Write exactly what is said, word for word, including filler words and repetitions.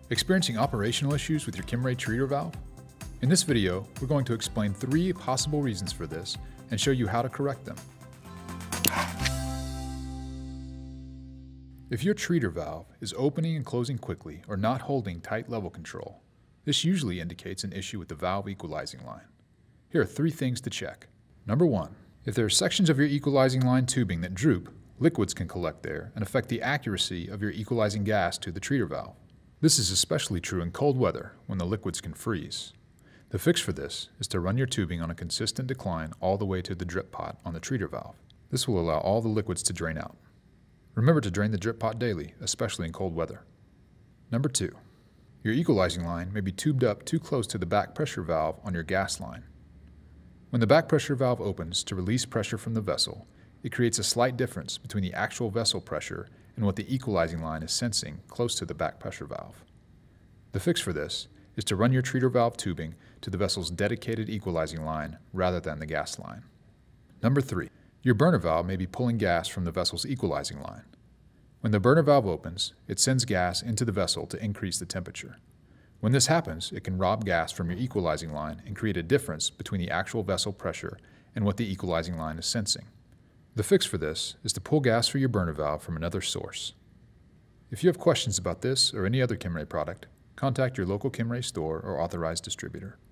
Experiencing operational issues with your Kimray treater valve? In this video, we're going to explain three possible reasons for this and show you how to correct them. If your treater valve is opening and closing quickly or not holding tight level control, this usually indicates an issue with the valve equalizing line. Here are three things to check. Number one, if there are sections of your equalizing line tubing that droop, liquids can collect there and affect the accuracy of your equalizing gas to the treater valve. This is especially true in cold weather when the liquids can freeze. The fix for this is to run your tubing on a consistent decline all the way to the drip pot on the treater valve. This will allow all the liquids to drain out. Remember to drain the drip pot daily, especially in cold weather. Number two, your equalizing line may be tubed up too close to the back pressure valve on your gas line. When the back pressure valve opens to release pressure from the vessel, it creates a slight difference between the actual vessel pressure and what the equalizing line is sensing close to the back pressure valve. The fix for this is to run your treater valve tubing to the vessel's dedicated equalizing line rather than the gas line. Number three, your burner valve may be pulling gas from the vessel's equalizing line. When the burner valve opens, it sends gas into the vessel to increase the temperature. When this happens, it can rob gas from your equalizing line and create a difference between the actual vessel pressure and what the equalizing line is sensing. The fix for this is to pull gas for your burner valve from another source. If you have questions about this or any other Kimray product, contact your local Kimray store or authorized distributor.